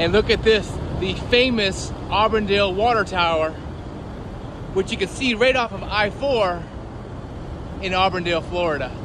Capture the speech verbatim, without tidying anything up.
And look at this, the famous Auburndale water tower, which you can see right off of I four in Auburndale, Florida.